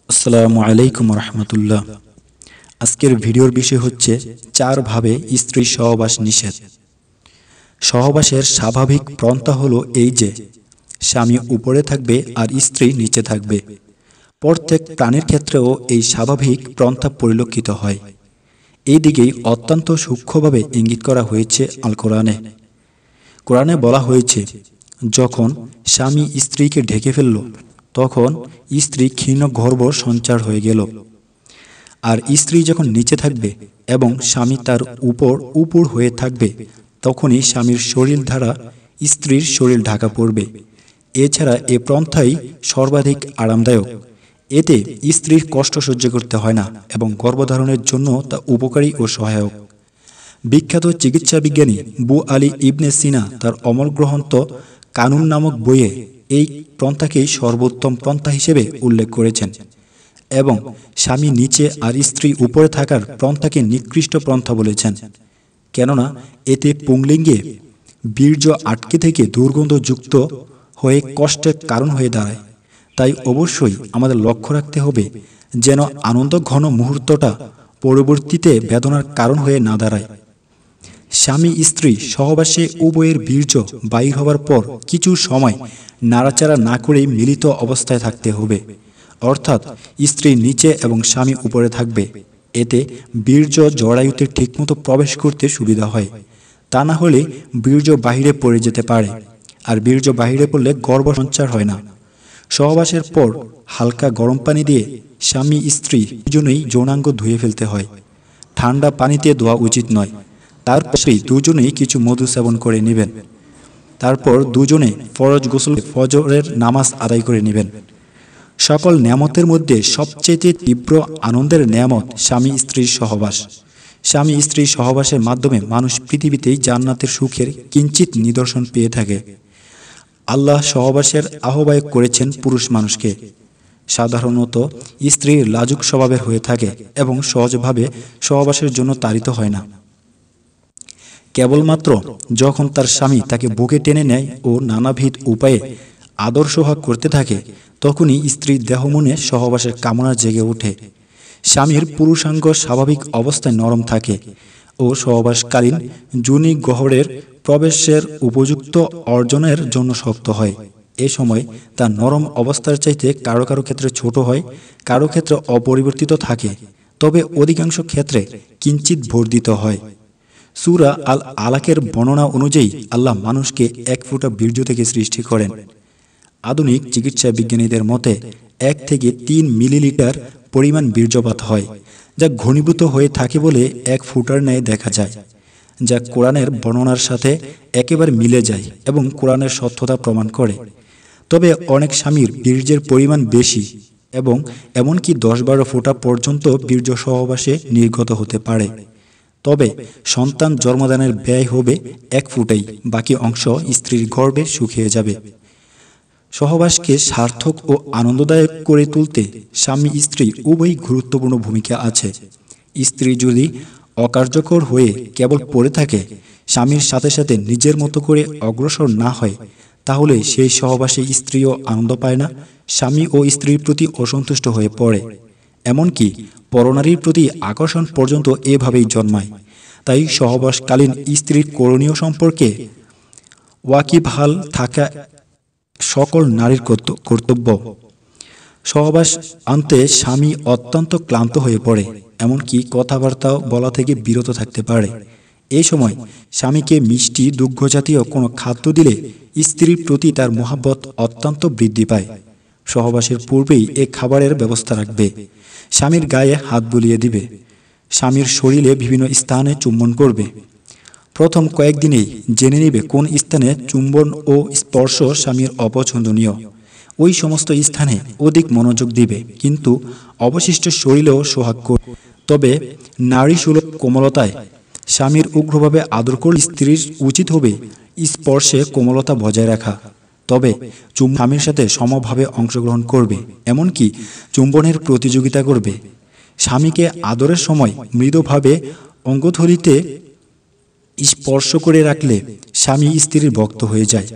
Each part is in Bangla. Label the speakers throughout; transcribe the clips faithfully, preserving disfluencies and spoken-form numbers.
Speaker 1: আসসালামু আলাইকুম রহমতুল্লাহ। আজকের ভিডিওর বিষয় হচ্ছে চার ভাবে স্ত্রী সহবাস নিষেধ। সহবাসের স্বাভাবিক প্রন্থা হলো এই যে স্বামী উপরে থাকবে আর স্ত্রী নিচে থাকবে। প্রত্যেক প্রাণীর ক্ষেত্রেও এই স্বাভাবিক প্রন্থা পরিলক্ষিত হয়। এই দিকেই অত্যন্ত সূক্ষ্মভাবে ইঙ্গিত করা হয়েছে আল কোরআনে। কোরআনে বলা হয়েছে, যখন স্বামী স্ত্রীকে ঢেকে ফেলল তখন স্ত্রী ক্ষীণ গর্ভ সঞ্চার হয়ে গেল। আর স্ত্রী যখন নিচে থাকবে এবং স্বামী তার উপর উপর হয়ে থাকবে তখনই স্বামীর শরীর দ্বারা স্ত্রীর শরীর ঢাকা পড়বে। এছাড়া এ প্রন্থাই সর্বাধিক আরামদায়ক। এতে স্ত্রীর কষ্ট সহ্য করতে হয় না এবং গর্ভধারণের জন্য তা উপকারী ও সহায়ক। বিখ্যাত চিকিৎসা বিজ্ঞানী বু আলী ইবনে সিনা তার অমর গ্রন্থ কানুন নামক বইয়ে এই প্রন্থাকেই সর্বোত্তম প্রন্থা হিসেবে উল্লেখ করেছেন এবং স্বামী নিচে আর স্ত্রী উপরে থাকার প্রন্থাকে নিকৃষ্ট প্রন্থা বলেছেন, কেননা এতে পুংলিঙ্গে বীর্য আটকে থেকে দুর্গন্ধযুক্ত হয়ে কষ্টের কারণ হয়ে দাঁড়ায়। তাই অবশ্যই আমাদের লক্ষ্য রাখতে হবে যেন আনন্দ ঘন মুহূর্তটা পরবর্তীতে বেদনার কারণ হয়ে না দাঁড়ায়। স্বামী স্ত্রী সহবাসে উভয়ের বীর্য বাহির হবার পর কিছু সময় নাড়াচাড়া না করেই মিলিত অবস্থায় থাকতে হবে, অর্থাৎ স্ত্রী নিচে এবং স্বামী উপরে থাকবে। এতে বীর্য জরায়ুতে ঠিকমতো প্রবেশ করতে সুবিধা হয়। তা না হলে বীর্য বাহিরে পড়ে যেতে পারে, আর বীর্য বাহিরে পড়লে গর্ভ সঞ্চার হয় না। সহবাসের পর হালকা গরম পানি দিয়ে স্বামী স্ত্রী দুজনেই যৌনাঙ্গ ধুয়ে ফেলতে হয়। ঠান্ডা পানিতে ধোয়া উচিত নয়। তারপর দুজনেই কিছু মধু সেবন করে নেবেন। তারপর দুজনে ফরজ গোসল ফজরের নামাজ আদায় করে নেবেন। সকল নেয়ামতের মধ্যে সবচেয়ে তীব্র আনন্দের নেয়ামত স্বামী স্ত্রীর সহবাস। স্বামী স্ত্রীর সহবাসের মাধ্যমে মানুষ পৃথিবীতেই জান্নাতের সুখের কিঞ্চিত নিদর্শন পেয়ে থাকে। আল্লাহ সহবাসের আহ্বায়ক করেছেন পুরুষ মানুষকে। সাধারণত স্ত্রীর লাজুক স্বভাবের হয়ে থাকে এবং সহজভাবে সহবাসের জন্য তাড়িত হয় না। কেবলমাত্র যখন তার স্বামী তাকে বুকে টেনে নেয় ও নানাবিধ উপায়ে আদর সোহাগ করতে থাকে তখনই স্ত্রীর দেহ মনে সহবাসের কামনা জেগে ওঠে। স্বামীর পুরুষাঙ্গ স্বাভাবিক অবস্থায় নরম থাকে ও সহবাসকালীন যোনি গহ্বরের প্রবেশের উপযুক্ত অর্জনের জন্য শক্ত হয়। এ সময় তা নরম অবস্থার চাইতে কারো কারো ক্ষেত্রে ছোট হয়, কারো ক্ষেত্রে অপরিবর্তিত থাকে, তবে অধিকাংশ ক্ষেত্রে কিঞ্চিত বর্ধিত হয়। সূরা আল আলাকের বর্ণনা অনুযায়ী আল্লাহ মানুষকে এক ফোঁটা বীর্য থেকে সৃষ্টি করেন। আধুনিক চিকিৎসা বিজ্ঞানীদের মতে এক থেকে তিন মিলিলিটার পরিমাণ বীর্যপাত হয়, যা ঘনীভূত হয়ে থাকে বলে এক ফুটার ন্যায় দেখা যায়, যা কোরআনের বর্ণনার সাথে একেবারে মিলে যায় এবং কোরআনের সত্যতা প্রমাণ করে। তবে অনেক স্বামীর বীর্যের পরিমাণ বেশি এবং এমনকি দশ বারো ফোঁটা পর্যন্ত বীর্য সহবাসে নির্গত হতে পারে। তবে সন্তান জন্মদানের ব্যয় হবে এক ফুটাই, বাকি অংশ স্ত্রীর গর্ভে শুকিয়ে যাবে। সহবাসকে সার্থক ও আনন্দদায়ক করে তুলতে স্বামী স্ত্রী উভয়ই গুরুত্বপূর্ণ ভূমিকা আছে। স্ত্রী যদি অকার্যকর হয়ে কেবল পড়ে থাকে, স্বামীর সাথে সাথে নিজের মতো করে অগ্রসর না হয়, তাহলে সেই সহবাসে স্ত্রীও আনন্দ পায় না, স্বামী ও স্ত্রীর প্রতি অসন্তুষ্ট হয়ে পড়ে, এমনকি পরনারীর প্রতি আকর্ষণ পর্যন্ত এভাবেই জন্মায়। তাই সহবাসকালীন স্ত্রীর করণীয় সম্পর্কে ওয়াকিবহাল থাকা সকল নারীর কর্তব্য। সহবাস আনতে স্বামী অত্যন্ত ক্লান্ত হয়ে পড়ে, এমনকি কথাবার্তাও বলা থেকে বিরত থাকতে পারে। এই সময় স্বামীকে মিষ্টি দুগ্ধজাতীয় কোনো খাদ্য দিলে স্ত্রীর প্রতি তার মহাব্বত অত্যন্ত বৃদ্ধি পায়। সহবাসের পূর্বেই এ খাবারের ব্যবস্থা রাখবে। স্বামীর গায়ে হাত বুলিয়ে দিবে। স্বামীর শরীরে বিভিন্ন স্থানে চুম্বন করবে। প্রথম কয়েকদিনেই জেনে নেবে কোন স্থানে চুম্বন ও স্পর্শ স্বামীর অপছন্দনীয়। ওই সমস্ত স্থানে অধিক মনোযোগ দিবে, কিন্তু অবশিষ্ট শরীরেও সোহাগ করবে। তবে নারী সুলভ কোমলতায় স্বামীর উগ্রভাবে আদর করলে স্ত্রীর উচিত হবে স্পর্শে কোমলতা বজায় রাখা। তবে চুম্বন স্বামীর সাথে সমভাবে অংশগ্রহণ করবে, এমনকি চুম্বনের প্রতিযোগিতা করবে। স্বামীকে আদরের সময় মৃদুভাবে অঙ্গথলিতে স্পর্শ করে রাখলে স্বামী স্ত্রীর ভক্ত হয়ে যায়।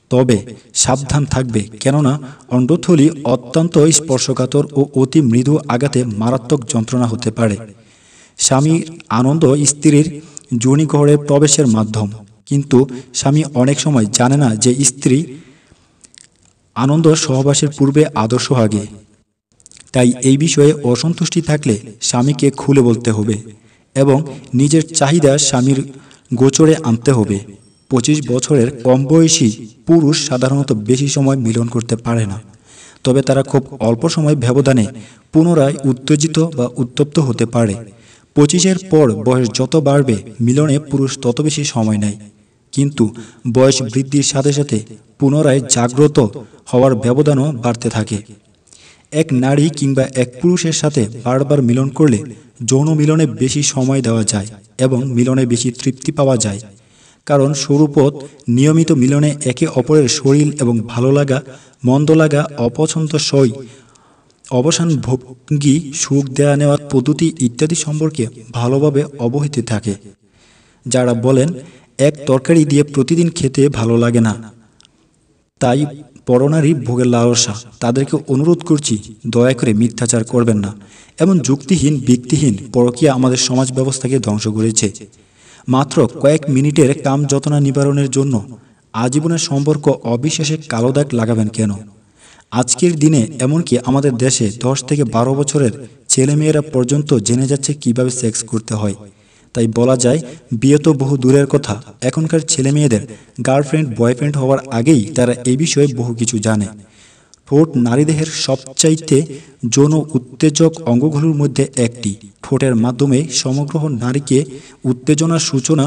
Speaker 1: তবে সাবধান থাকবে, কেননা অণ্ডথলি অত্যন্ত স্পর্শকাতর ও অতি মৃদু আঘাতে মারাত্মক যন্ত্রণা হতে পারে। স্বামীর আনন্দ স্ত্রীর যোনিগহ্বরে প্রবেশের মাধ্যম, কিন্তু স্বামী অনেক সময় জানে না যে স্ত্রী আনন্দ সহবাসের পূর্বে আদর্শ আগে। তাই এই বিষয়ে অসন্তুষ্টি থাকলে স্বামীকে খুলে বলতে হবে এবং নিজের চাহিদা স্বামীর গোচরে আনতে হবে। পঁচিশ বছরের কম বয়সী পুরুষ সাধারণত বেশি সময় মিলন করতে পারে না, তবে তারা খুব অল্প সময় ব্যবধানে পুনরায় উত্তেজিত বা উত্তপ্ত হতে পারে। পঁচিশের পর বয়স যত বাড়বে মিলনে পুরুষ তত বেশি সময় নেয়, কিন্তু বয়স বৃদ্ধির সাথে সাথে পুনরায় জাগ্রত হওয়ার ব্যবধানও বাড়তে থাকে। এক নারী কিংবা এক পুরুষের সাথে বারবার মিলন করলে যৌন মিলনে বেশি সময় দেওয়া যায় এবং মিলনে বেশি তৃপ্তি পাওয়া যায়, কারণ স্বরূপত নিয়মিত মিলনে একে অপরের শরীর এবং ভালো লাগা, মন্দ লাগা, অপছন্দ সই, অবসান ভঙ্গি, সুখ দেয়া নেওয়ার পদ্ধতি ইত্যাদি সম্পর্কে ভালোভাবে অবহিত থাকে। যারা বলেন এক তরকারি দিয়ে প্রতিদিন খেতে ভালো লাগে না, তাই পরনারী ভোগের লালসা, তাদেরকে অনুরোধ করছি দয়া করে মিথ্যাচার করবেন না। এমন যুক্তিহীন ব্যক্তিহীন পরকীয়া আমাদের সমাজ ব্যবস্থাকে ধ্বংস করেছে। মাত্র কয়েক মিনিটের কাম যতনা নিবারণের জন্য আজীবনের সম্পর্ক অবিশ্বাসে কালো দাগ লাগাবেন কেন? আজকের দিনে এমনকি আমাদের দেশে দশ থেকে বারো বছরের ছেলেমেয়েরা পর্যন্ত জেনে যাচ্ছে কিভাবে সেক্স করতে হয়। তাই বলা যায় বিয়ে তো বহু দূরের কথা, এখনকার ছেলেমেয়েদের গার্লফ্রেন্ড বয়ফ্রেন্ড হওয়ার আগেই তারা এই বিষয়ে বহু কিছু জানে। ঠোঁট নারীদেহের সবচাইতে যৌন উত্তেজক অঙ্গগুলোর মধ্যে একটি। ঠোঁটের মাধ্যমে সমগ্র নারীকে উত্তেজনার সূচনা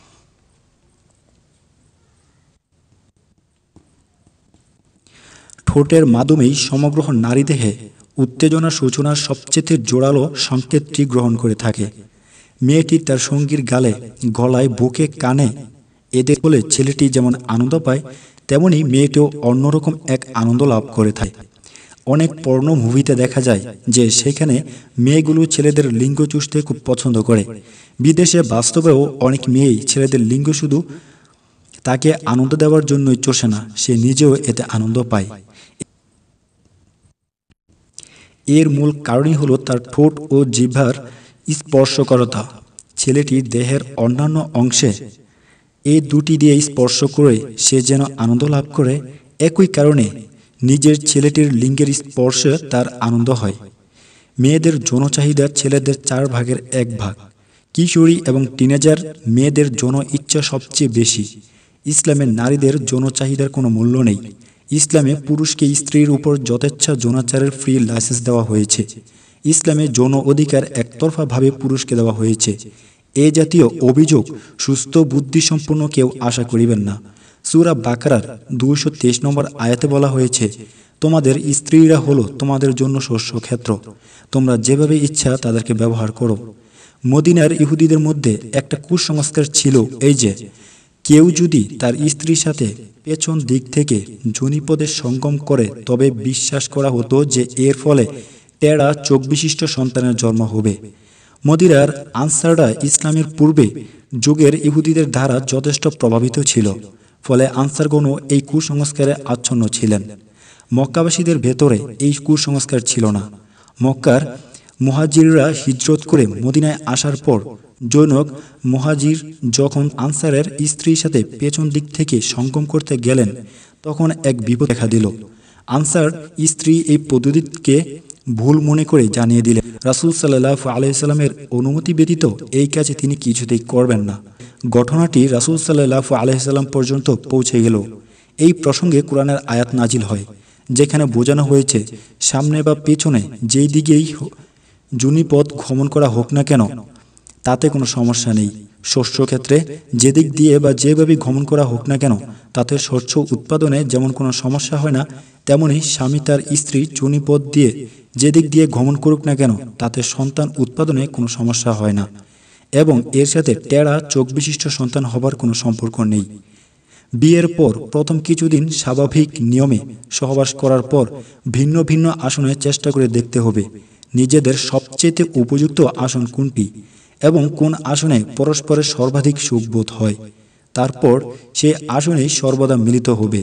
Speaker 1: ঠোঁটের মাধ্যমেই সমগ্র নারীদেহে উত্তেজনার সূচনার সবচেয়ে জোরালো সংকেতটি গ্রহণ করে থাকে। মেয়েটি তার সঙ্গীর গালে, গলায়, বুকে, কানে এদের বলে ছেলেটি যেমন আনন্দ পায়, তেমনি মেয়েটিও অন্যরকম এক আনন্দ লাভ করে থাকে। অনেক পর্ণ মুভিতে দেখা যায় যে সেখানে মেয়েগুলো ছেলেদের লিঙ্গ চুষতে খুব পছন্দ করে। বিদেশে বাস্তবেও অনেক মেয়েই ছেলেদের লিঙ্গ শুধু তাকে আনন্দ দেওয়ার জন্যই চষে না, সে নিজেও এতে আনন্দ পায়। এর মূল কারণই হলো তার ঠোঁট ও জিহ্বার স্পর্শকরতা। ছেলেটি দেহের অন্যান্য অংশে এই দুটি দিয়ে স্পর্শ করে সে যেন আনন্দ লাভ করে। একই কারণে নিজের ছেলেটির লিঙ্গের স্পর্শে তার আনন্দ হয়। মেয়েদের যৌন চাহিদা ছেলেদের চার ভাগের এক ভাগ। কিশোরী এবং টিনেজার মেয়েদের যৌন ইচ্ছা সবচেয়ে বেশি। ইসলামে নারীদের যৌন চাহিদার কোনো মূল্য নেই। ইসলামে পুরুষকে স্ত্রীর উপর যথেচ্ছা যৌনাচারের ফ্রি লাইসেন্স দেওয়া হয়েছে। ইসলামে যৌন অধিকার একতরফাভাবে পুরুষকে দেওয়া হয়েছে। এ জাতীয় অভিযোগ সুস্থ বুদ্ধিসম্পন্ন কেউ আশা করিবেন না। সূরা বাকারার দুইশো তেইশ নম্বর আয়াতে বলা হয়েছে, তোমাদের স্ত্রীরা হলো তোমাদের জন্য শস্য ক্ষেত্র, তোমরা যেভাবে ইচ্ছা তাদেরকে ব্যবহার করো। মদিনার ইহুদিদের মধ্যে একটা কুসংস্কার ছিল এই যে, কেউ যদি তার স্ত্রীর সাথে পেছন দিক থেকে যোনিপদে সঙ্গম করে তবে বিশ্বাস করা হতো যে এর ফলে টেরা চোখ বিশিষ্ট সন্তানের জন্ম হবে। মদিনার আনসাররা ইসলামের পূর্বে যুগের ইহুদিদের দ্বারা যথেষ্ট প্রভাবিত ছিল, ফলে আনসারগণও এই কুসংস্কারে আচ্ছন্ন ছিলেন। মক্কাবাসীদের ভেতরে এই কুসংস্কার ছিল না। মক্কার মুহাজিররা হিজরত করে মদিনায় আসার পর জনক মুহাজির যখন আনসারের স্ত্রীর সাথে পেছন দিক থেকে সঙ্গম করতে গেলেন, তখন এক বিপদ দেখা দিল। আনসার স্ত্রী এই পদ্ধতিকে ভুল মনে করে জানিয়ে দিলেন। রাসূল সাল্লাল্লাহু আলাইহি সাল্লামের অনুমতি ব্যতীত এই কাজে তিনি কিছুতেই করবেন না। ঘটনাটি রাসূল সাল্লাল্লাহু আলাইহি সাল্লাম পর্যন্ত পৌঁছে গেল। এই প্রসঙ্গে কোরআনের আয়াত নাজিল হয়, যেখানে বোঝানো হয়েছে সামনে বা পেছনে যেই দিকেই যোনিপথ গমন করা হোক না কেন তাতে কোনো সমস্যা নেই। শস্য ক্ষেত্রে যেদিক দিয়ে বা যেভাবে গমন করা হোক না কেন তাতে শস্য উৎপাদনে যেমন কোনো সমস্যা হয় না, তেমনি স্বামী তার স্ত্রী যোনিপথ দিয়ে যেদিক দিয়ে গমন করুক না কেন তাতে সন্তান উৎপাদনে কোনো সমস্যা হয় না, এবং এর সাথে টেরা চোখ বিশিষ্ট সন্তান হবার কোনো সম্পর্ক নেই। বিয়ের পর প্রথম কিছুদিন স্বাভাবিক নিয়মে সহবাস করার পর ভিন্ন ভিন্ন আসনে চেষ্টা করে দেখতে হবে নিজেদের সবচেয়ে উপযুক্ত আসন কোনটি এবং কোন আসনে পরস্পরের সর্বাধিক সুখবোধ হয়। তারপর সে আসনেই সর্বদা মিলিত হবে।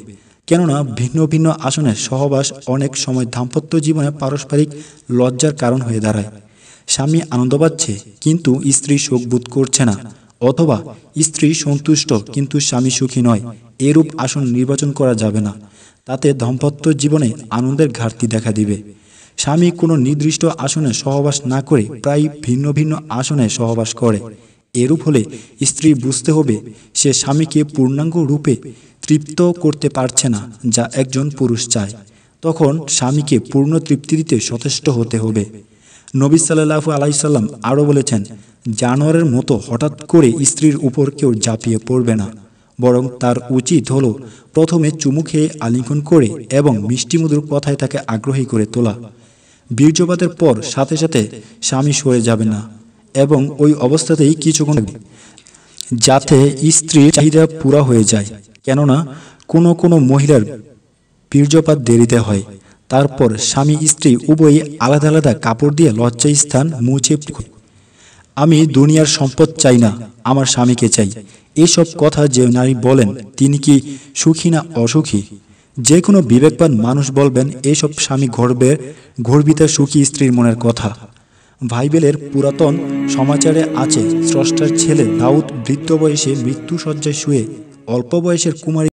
Speaker 1: কেননা ভিন্ন ভিন্ন আসনের সহবাস অনেক সময় দাম্পত্য জীবনে পারস্পরিক লজ্জার কারণ হয়ে দাঁড়ায়। স্বামী আনন্দ পাচ্ছে কিন্তু স্ত্রী সুখবোধ করছে না, অথবা স্ত্রী সন্তুষ্ট কিন্তু স্বামী সুখী নয়, এরূপ আসন নির্বাচন করা যাবে না। তাতে দাম্পত্য জীবনে আনন্দের ঘাটতি দেখা দিবে। স্বামী কোনো নির্দিষ্ট আসনে সহবাস না করে প্রায় ভিন্ন ভিন্ন আসনে সহবাস করে। এরূপ হলে স্ত্রী বুঝতে হবে সে স্বামীকে পূর্ণাঙ্গ রূপে তৃপ্ত করতে পারছে না, যা একজন পুরুষ চায়। তখন স্বামীকে পূর্ণ তৃপ্তি দিতে সচেষ্ট হতে হবে। নবী সাল্লাল্লাহু আলাইহি সাল্লাম আরও বলেছেন, জানোয়ারের মতো হঠাৎ করে স্ত্রীর উপর কেউ ঝাঁপিয়ে পড়বে না, বরং তার উচিত হলো প্রথমে চুমু খেয়ে আলিঙ্গন করে এবং মিষ্টিমধুর কথায় তাকে আগ্রহী করে তোলা। বীর্যপাতের পর সাথে সাথে স্বামী সরে যাবে না এবং ওই অবস্থাতেই কিছুক্ষণ যাতে স্ত্রীর চাহিদা পুরা হয়ে যায়। কেননা কোনো কোনো মহিলার বীর্যপাত দেরিতে হয়। তারপর স্বামী স্ত্রী উভয়ই আলাদা আলাদা কাপড় দিয়ে লজ্জা স্থান মুছে, আমি দুনিয়ার সম্পদ চাই না, আমার স্বামীকে চাই, এসব কথা যে নারী বলেন তিনি কি সুখী না অসুখী? যে কোনো বিবেকবান মানুষ বলবেন এসব স্বামী গর্বের গর্বিতা সুখী স্ত্রীর মনের কথা। বাইবেলের পুরাতন সমাচারে আছে, স্রষ্টার ছেলে দাউদ বৃদ্ধ বয়সে মৃত্যুশয্যায় শুয়ে অল্প বয়সের কুমারী